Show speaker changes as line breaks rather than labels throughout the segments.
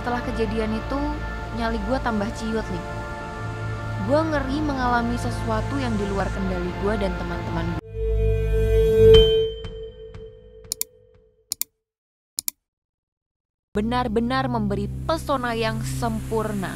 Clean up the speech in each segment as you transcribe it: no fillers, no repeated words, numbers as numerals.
setelah kejadian itu, nyali gue tambah ciut nih. Gue ngeri mengalami sesuatu yang di luar kendali gue dan teman-teman gue. Benar-benar memberi pesona yang sempurna.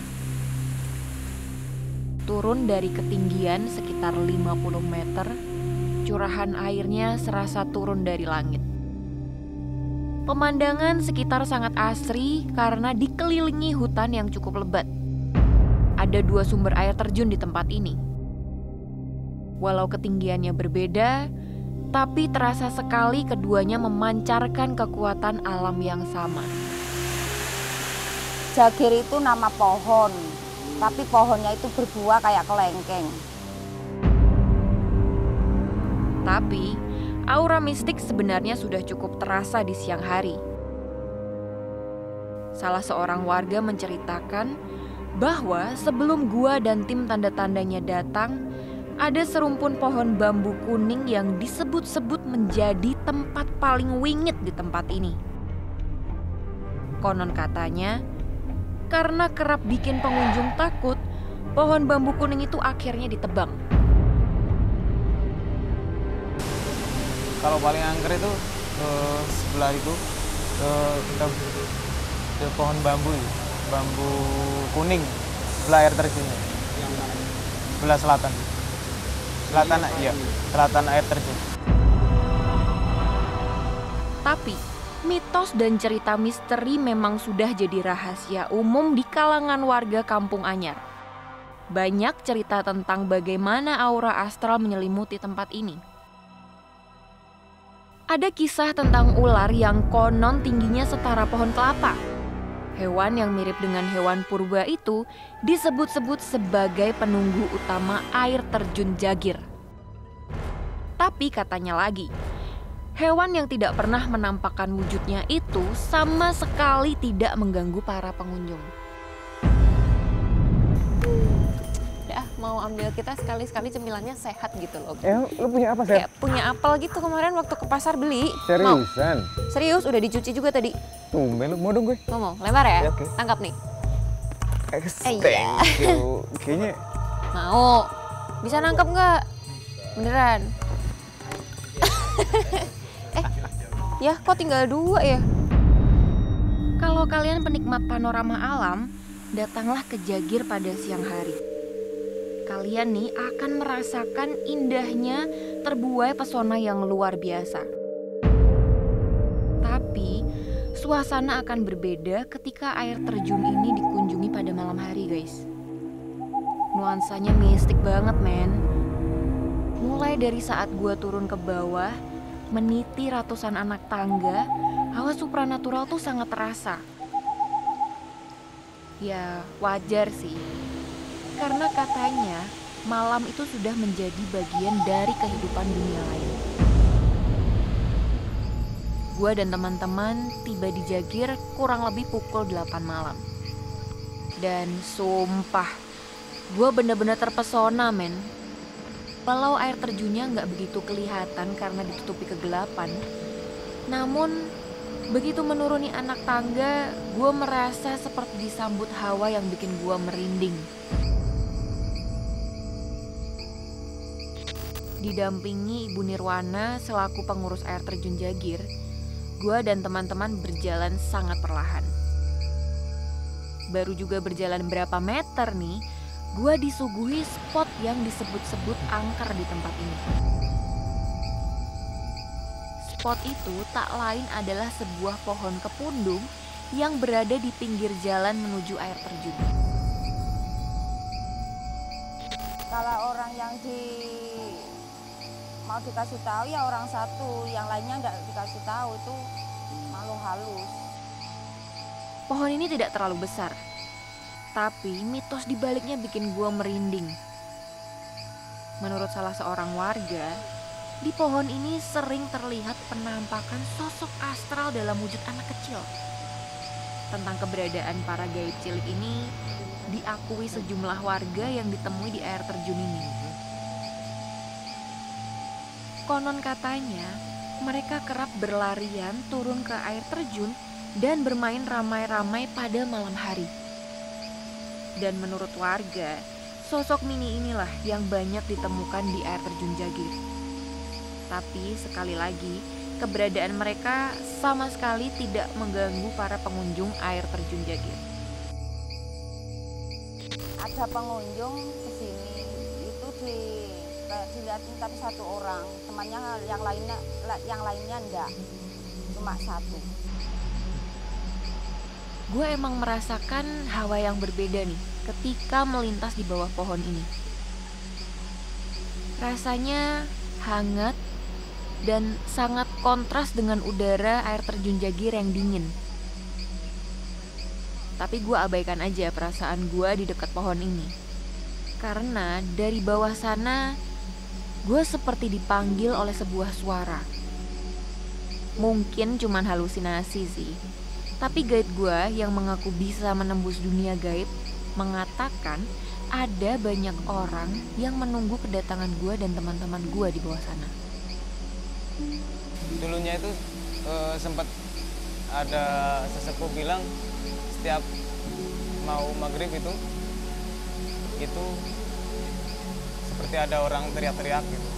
Turun dari ketinggian sekitar 50 meter, curahan airnya serasa turun dari langit. Pemandangan sekitar sangat asri karena dikelilingi hutan yang cukup lebat. Ada 2 sumber air terjun di tempat ini. Walau ketinggiannya berbeda, tapi terasa sekali keduanya memancarkan kekuatan alam yang sama.
Jagir itu nama pohon, tapi pohonnya itu berbuah kayak kelengkeng.
Tapi, aura mistik sebenarnya sudah cukup terasa di siang hari. Salah seorang warga menceritakan bahwa sebelum gua dan tim tanda-tandanya datang, ada serumpun pohon bambu kuning yang disebut-sebut menjadi tempat paling wingit di tempat ini. Konon katanya, karena kerap bikin pengunjung takut, pohon bambu kuning itu akhirnya ditebang.
Kalau paling angker itu sebelah itu kita ke pohon bambu kuning sebelah air terjunnya. Sebelah selatan. Selatan air terjun.
Tapi mitos dan cerita misteri memang sudah jadi rahasia umum di kalangan warga Kampung Anyar. Banyak cerita tentang bagaimana aura astral menyelimuti tempat ini. Ada kisah tentang ular yang konon tingginya setara pohon kelapa. Hewan yang mirip dengan hewan purba itu disebut-sebut sebagai penunggu utama air terjun Jagir. Tapi katanya lagi, hewan yang tidak pernah menampakkan wujudnya itu sama sekali tidak mengganggu para pengunjung.
Udah mau ambil kita sekali-sekali cemilannya sehat gitu loh.
Lu punya apa, Seth?
Kayak punya apel gitu kemarin waktu ke pasar beli.
Seriusan?
Mau? Serius, udah dicuci juga tadi.
Tumben lu, mau dong gue.
Mau, lempar ya?
Ya, oke.
Tangkap nih.
Thank you. Kayaknya
Mau. Bisa nangkep nggak? Beneran. Ya kok tinggal 2 ya?
Kalau kalian penikmat panorama alam, datanglah ke Jagir pada siang hari. Kalian nih akan merasakan indahnya terbuai pesona yang luar biasa. Tapi, suasana akan berbeda ketika air terjun ini dikunjungi pada malam hari, guys. Nuansanya mistik banget, men. Mulai dari saat gua turun ke bawah, meniti ratusan anak tangga, hawa supranatural tuh sangat terasa. Ya, wajar sih. Karena katanya malam itu sudah menjadi bagian dari kehidupan dunia lain. Gua dan teman-teman tiba di Jagir kurang lebih pukul 8 malam. Dan sumpah, gua bener-bener terpesona, men. Walau air terjunnya nggak begitu kelihatan karena ditutupi kegelapan, namun begitu menuruni anak tangga, gue merasa seperti disambut hawa yang bikin gue merinding. Didampingi Ibu Nirwana selaku pengurus air terjun Jagir, gue dan teman-teman berjalan sangat perlahan. Baru juga berjalan berapa meter nih, gue disuguhi spot yang disebut-sebut angker di tempat ini. Spot itu tak lain adalah sebuah pohon kepundung yang berada di pinggir jalan menuju air terjun.
Kalau orang yang mau dikasih tahu ya orang satu, yang lainnya nggak dikasih tahu, itu malu halus.
Pohon ini tidak terlalu besar, tapi mitos di baliknya bikin gue merinding. Menurut salah seorang warga, di pohon ini sering terlihat penampakan sosok astral dalam wujud anak kecil. Tentang keberadaan para gaib cilik ini diakui sejumlah warga yang ditemui di air terjun ini. Konon katanya, mereka kerap berlarian turun ke air terjun dan bermain ramai-ramai pada malam hari. Dan menurut warga, sosok Mini inilah yang banyak ditemukan di air terjun Jagir. Tapi sekali lagi, keberadaan mereka sama sekali tidak mengganggu para pengunjung air terjun Jagir.
Ada pengunjung ke sini itu dilihatin tapi satu orang, temannya yang lainnya enggak, cuma satu.
Gue emang merasakan hawa yang berbeda nih ketika melintas di bawah pohon ini. Rasanya hangat dan sangat kontras dengan udara air terjun Jagir yang dingin. Tapi gue abaikan aja perasaan gue di dekat pohon ini. Karena dari bawah sana, gue seperti dipanggil oleh sebuah suara. Mungkin cuman halusinasi sih. Tapi guide gue yang mengaku bisa menembus dunia gaib mengatakan ada banyak orang yang menunggu kedatangan gue dan teman-teman gue di bawah sana.
Dulunya itu sempat ada sesepuh bilang setiap mau maghrib itu seperti ada orang teriak-teriak gitu.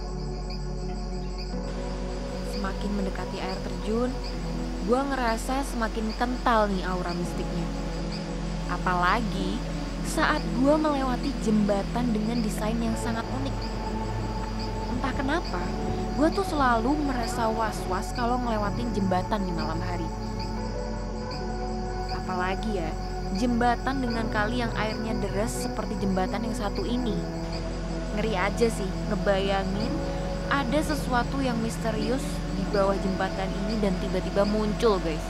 Semakin mendekati air terjun, gue ngerasa semakin kental nih aura mistiknya. Apalagi saat gue melewati jembatan dengan desain yang sangat unik. Entah kenapa, gue tuh selalu merasa was-was kalau ngelewatin jembatan di malam hari. Apalagi ya, jembatan dengan kali yang airnya deras seperti jembatan yang satu ini. Ngeri aja sih ngebayangin ada sesuatu yang misterius di bawah jembatan ini dan tiba-tiba muncul, guys.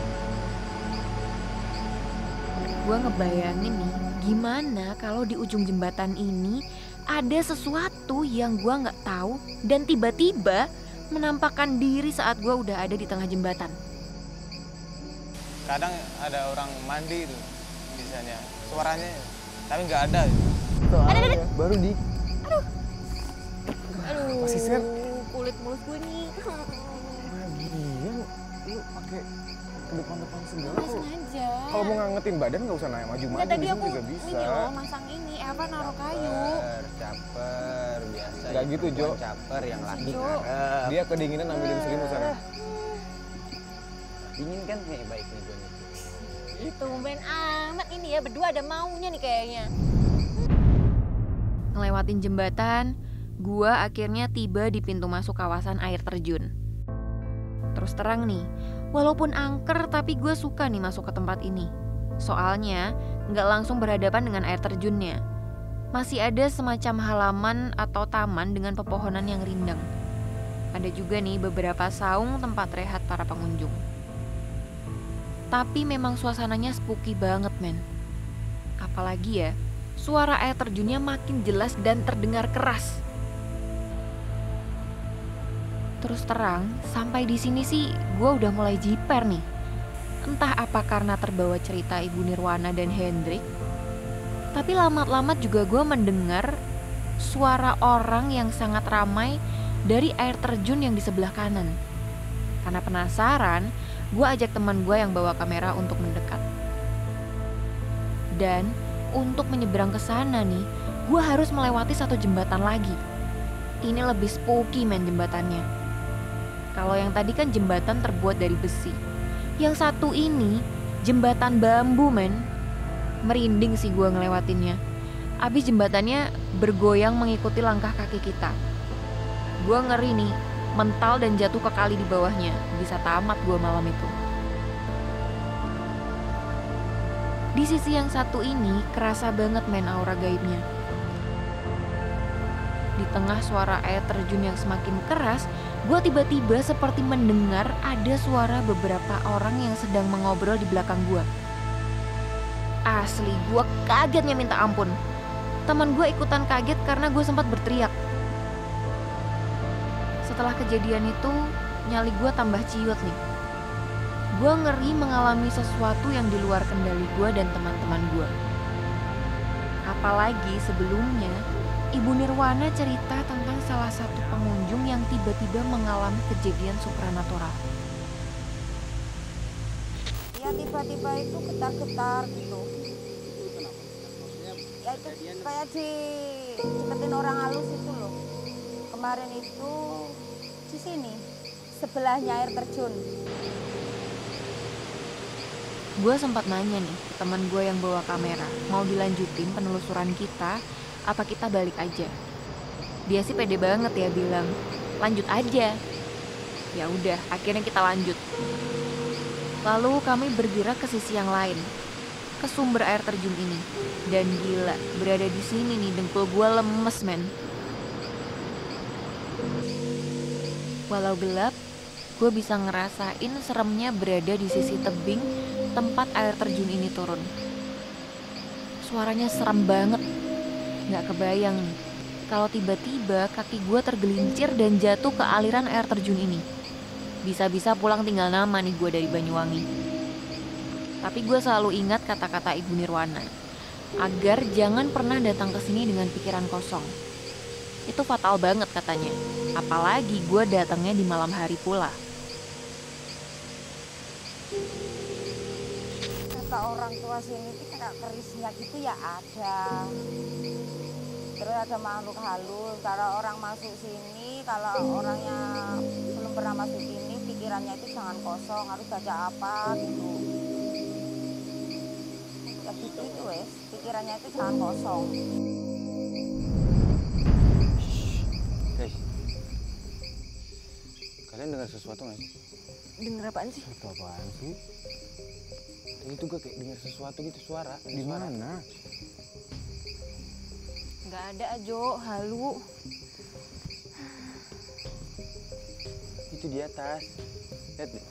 Gue ngebayangin nih, gimana kalau di ujung jembatan ini ada sesuatu yang gue nggak tahu dan tiba-tiba menampakkan diri saat gue udah ada di tengah jembatan.
Kadang ada orang mandi itu biasanya, suaranya, tapi nggak ada.
Soalnya baru di
Aduh,
masih Sen?
kulit mulus gue nih.
Lagian lu pakai ke depan-depan segala
Nggak
kok.
sengaja.
Kalau mau ngangetin badan nggak usah naik maju-maju,
Nggak,
di
tadi
sini
aku
juga bisa.
ini loh masang ini, Eva naruh kayu.
Caper biasa.
Nggak gitu, Jo.
Caper yang laki
Jo.
ngarep.
Dia kedinginan ambilin selimut sana.
Dingin kan nih baik nih gue nih.
Itu ben amat ini ya, berdua ada maunya nih kayaknya.
Ngelewatin jembatan, gua akhirnya tiba di pintu masuk kawasan air terjun. Terus terang nih, walaupun angker tapi gue suka nih masuk ke tempat ini. Soalnya nggak langsung berhadapan dengan air terjunnya. Masih ada semacam halaman atau taman dengan pepohonan yang rindang. Ada juga nih beberapa saung tempat rehat para pengunjung. Tapi memang suasananya spooky banget, men. Apalagi ya, suara air terjunnya makin jelas dan terdengar keras. Terus terang, sampai di sini sih gue udah mulai jiper nih. Entah apa karena terbawa cerita Ibu Nirwana dan Hendrik, tapi lamat-lamat juga gue mendengar suara orang yang sangat ramai dari air terjun yang di sebelah kanan. Karena penasaran, gue ajak teman gue yang bawa kamera untuk mendekat. Dan untuk menyeberang ke sana nih, gue harus melewati satu jembatan lagi. Ini lebih spooky, men, jembatannya. Kalau yang tadi kan jembatan terbuat dari besi. Yang satu ini jembatan bambu, men. Merinding sih gue ngelewatinnya. Abis jembatannya bergoyang mengikuti langkah kaki kita. Gue ngeri nih, mental dan jatuh ke kali di bawahnya. Bisa tamat gue malam itu. Di sisi yang satu ini kerasa banget, men, aura gaibnya. Di tengah suara air terjun yang semakin keras, gue tiba-tiba seperti mendengar ada suara beberapa orang yang sedang mengobrol di belakang gue. Asli, gue kagetnya minta ampun. Teman gue ikutan kaget karena gue sempat berteriak. Setelah kejadian itu, nyali gue tambah ciut nih. Gue ngeri mengalami sesuatu yang di luar kendali gue dan teman-teman gue. Apalagi sebelumnya, Ibu Nirwana cerita tentang salah satu pengunjung yang tiba-tiba mengalami kejadian supranatural.
kayak tiba-tiba itu getar-getar gitu. Ya itu kayak dideketin orang halus itu loh. Kemarin itu di sini sebelahnya air terjun.
Gue sempat nanya nih ke teman gue yang bawa kamera, mau dilanjutin penelusuran kita, apa kita balik aja? Dia sih pede banget ya bilang, lanjut aja. Ya udah, akhirnya kita lanjut. Lalu kami bergerak ke sisi yang lain, ke sumber air terjun ini. Dan gila, berada di sini nih dengkul gue lemes men. Walau gelap, gue bisa ngerasain seremnya berada di sisi tebing tempat air terjun ini turun. Suaranya serem banget. Gak kebayang nih, kalau tiba-tiba kaki gue tergelincir dan jatuh ke aliran air terjun ini. Bisa-bisa pulang tinggal nama nih gue dari Banyuwangi. Tapi gue selalu ingat kata-kata Ibu Nirwana, agar jangan pernah datang ke sini dengan pikiran kosong. Itu fatal banget katanya, apalagi gue datangnya di malam hari pula.
Kata orang tua sini itu kayak kerisnya gitu ya ada. Terus ada makhluk halus. Kalau orang masuk sini, kalau orangnya belum pernah masuk sini, pikirannya itu jangan kosong, harus baca apa gitu. Ya gitu itu wes, pikirannya itu jangan kosong.
Guys, kalian dengar sesuatu nggak sih?
Denger apaan sih?
Itu apaan sih?
Tadi tuh gue kayak dengar sesuatu gitu, suara.
Di mana?
Nggak ada Ajo, halu.
Itu di atas. Lihat deh.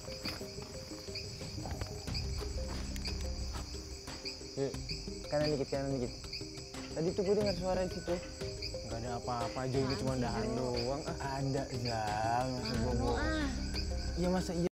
Yuk, kanan dikit, kanan dikit. Tadi tuh gue dengar suara di situ.
Nggak ada apa-apa, Jo. Ini cuma dahan doang.
Ada, Zal. Masa gue mau... Ya masa iya.